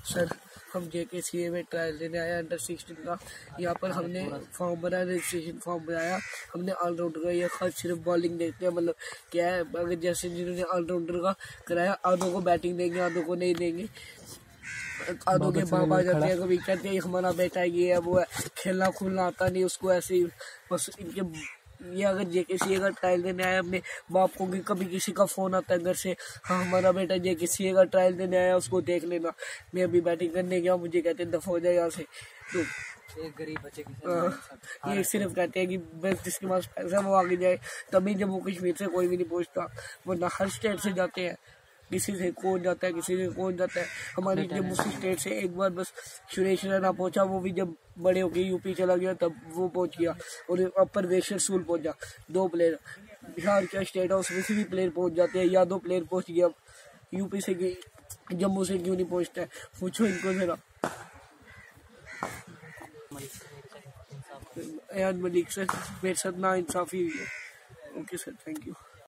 Sir हम JKCA में trial देने आए अंडर 16 का। यहाँ पर हमने फॉर्म भरा, रजिस्ट्रेशन फॉर्म बनाया। हमने ऑलराउंडर का ये खास सिर्फ बॉलिंग देखते हैं, मतलब क्या है, अगर जैसे जिन्होंने ऑलराउंडर का कराया, आधों को बैटिंग देंगे, आधों को नहीं देंगे। आधों के बाप आ जाते हैं, कभी कहते हैं हमारा बेटा ये है वो है, खेलना खुलना आता नहीं उसको, ऐसे ही बस इनके। ये अगर JKCA का ट्रायल देने आया, अपने बाप को भी कभी किसी का फोन आता है घर से, हाँ हमारा बेटा JKCA का ट्रायल देने आया, उसको देख लेना। मैं अभी बैटिंग करने गया, मुझे कहते हैं दफा हो जाए यहाँ से। तो एक गरीब बच्चे की ये सिर्फ कहते हैं कि बस जिसके पास पैसा वो आगे जाए, तभी जम्मू कश्मीर से कोई भी नहीं पहुँचता, वरना हर स्टेट से जाते हैं। किसी से कौन जाता है, किसी से कौन जाता है। हमारी जम्मू स्टेट से एक बार बस सुरेश रैना पहुंचा, वो भी जब बड़े होके यूपी चला गया तब वो पहुंच गया, और अपर वेशर सूल पहुंचा। 2 प्लेयर बिहार का स्टेट हाउस में से भी प्लेयर पहुंच जाते हैं, या 2 प्लेयर पहुंच गया। यूपी से जम्मू से क्यों नहीं पहुंचता है, पूछो इनको जरा। मलिक सर, मेरे साथ ना इंसाफी हुई है। Okay sir, thank you.